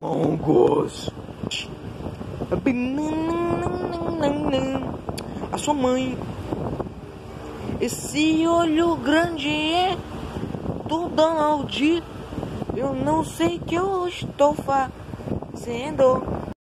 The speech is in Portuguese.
Mongos. A sua mãe. Esse olho grande é do Donald. Eu não sei o que eu estou fazendo.